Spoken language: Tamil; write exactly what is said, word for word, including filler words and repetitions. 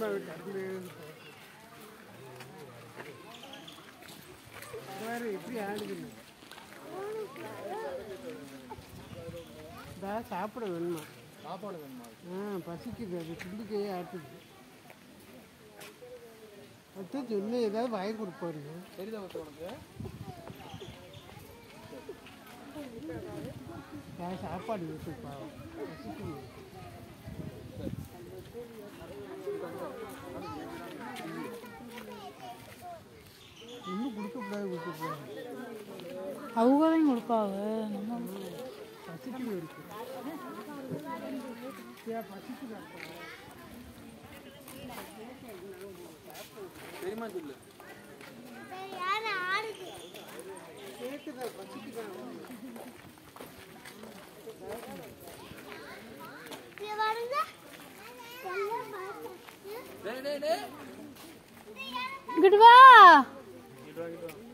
பெரியம்மா கடையில் வேறு எப்படி ஆடுதுன்னு இதா சாப்பிட வேணுமா சாப்பாடு வேணுமா ஆ பசிக்குது அது துண்டிக்கையே ஆட்டுது அதான் சொன்ன ஏதாவது வாங்கி கொடுப்பாருங்க சரிதான் உனக்கு சாப்பாடு வச்சுப்பா பசிக்குது இன்னும் கொடுக்கக்கூடாது கொடுக்கக்கூடாது அவங்க தான் கொடுப்பாங்க பசிக்குது இருக்கு பசிக்குது தெரியுமா சொல்லு கேக்குதா பசிக்குதா இங்கிட்டு வா.